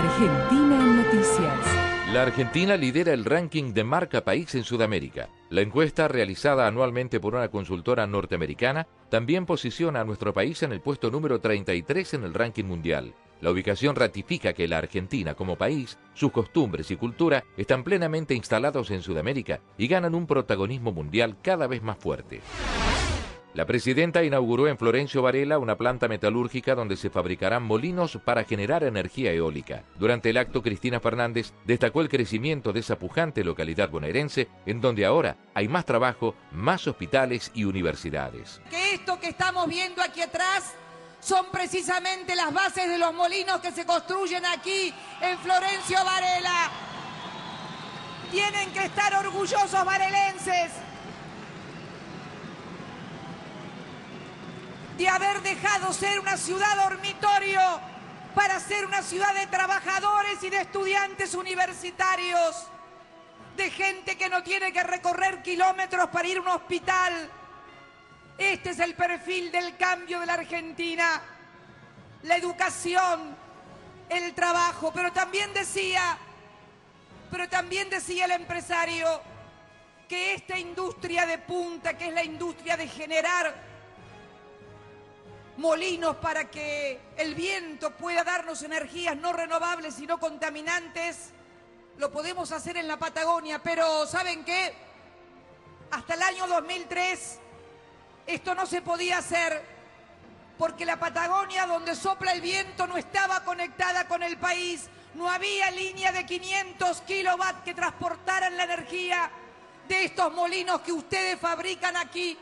Argentina en Noticias. La Argentina lidera el ranking de marca país en Sudamérica. La encuesta, realizada anualmente por una consultora norteamericana, también posiciona a nuestro país en el puesto número 33 en el ranking mundial. La ubicación ratifica que la Argentina como país, sus costumbres y cultura están plenamente instalados en Sudamérica y ganan un protagonismo mundial cada vez más fuerte. La presidenta inauguró en Florencio Varela una planta metalúrgica donde se fabricarán molinos para generar energía eólica. Durante el acto, Cristina Fernández destacó el crecimiento de esa pujante localidad bonaerense, en donde ahora hay más trabajo, más hospitales y universidades. Que esto que estamos viendo aquí atrás son precisamente las bases de los molinos que se construyen aquí en Florencio Varela. Tienen que estar orgullosos varelenses de haber dejado ser una ciudad dormitorio para ser una ciudad de trabajadores y de estudiantes universitarios, de gente que no tiene que recorrer kilómetros para ir a un hospital. Este es el perfil del cambio de la Argentina, la educación, el trabajo, pero también decía el empresario que esta industria de punta, que es la industria de generar molinos para que el viento pueda darnos energías no renovables sino contaminantes, lo podemos hacer en la Patagonia, pero ¿saben qué? Hasta el año 2003 esto no se podía hacer porque la Patagonia, donde sopla el viento, no estaba conectada con el país, no había línea de 500 kilowatts que transportaran la energía de estos molinos que ustedes fabrican aquí.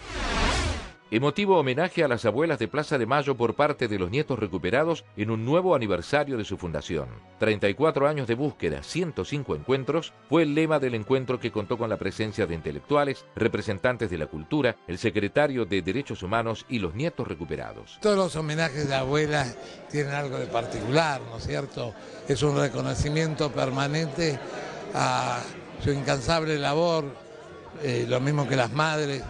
Emotivo homenaje a las abuelas de Plaza de Mayo por parte de los nietos recuperados en un nuevo aniversario de su fundación. 34 años de búsqueda, 105 encuentros, fue el lema del encuentro que contó con la presencia de intelectuales, representantes de la cultura, el secretario de Derechos Humanos y los nietos recuperados. Todos los homenajes de abuelas tienen algo de particular, ¿no es cierto? Es un reconocimiento permanente a su incansable labor, lo mismo que las madres,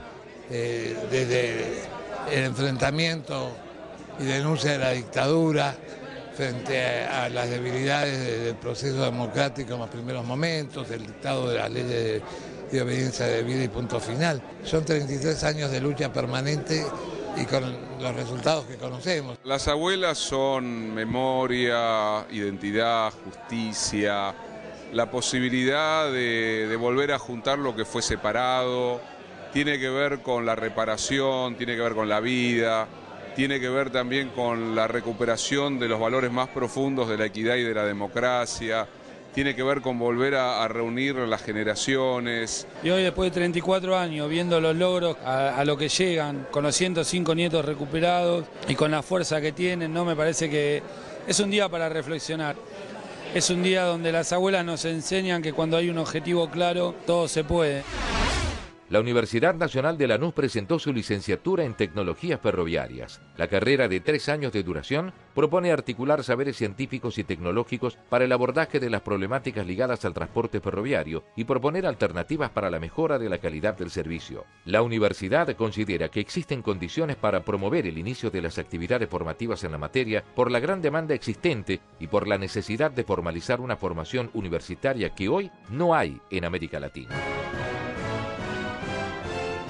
desde el enfrentamiento y denuncia de la dictadura frente a las debilidades del proceso democrático en los primeros momentos, el dictado de las leyes de obediencia debida y punto final. Son 33 años de lucha permanente y con los resultados que conocemos. Las abuelas son memoria, identidad, justicia, la posibilidad de volver a juntar lo que fue separado. Tiene que ver con la reparación, tiene que ver con la vida, tiene que ver también con la recuperación de los valores más profundos de la equidad y de la democracia, tiene que ver con volver a reunir las generaciones. Y hoy, después de 34 años, viendo los logros a lo que llegan, con los 105 nietos recuperados y con la fuerza que tienen, ¿no? Me parece que es un día para reflexionar. Es un día donde las abuelas nos enseñan que cuando hay un objetivo claro, todo se puede. La Universidad Nacional de Lanús presentó su licenciatura en Tecnologías Ferroviarias. La carrera de 3 años de duración propone articular saberes científicos y tecnológicos para el abordaje de las problemáticas ligadas al transporte ferroviario y proponer alternativas para la mejora de la calidad del servicio. La universidad considera que existen condiciones para promover el inicio de las actividades formativas en la materia por la gran demanda existente y por la necesidad de formalizar una formación universitaria que hoy no hay en América Latina.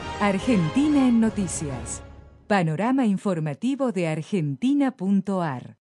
Argentina en Noticias. Panorama informativo de argentina.ar.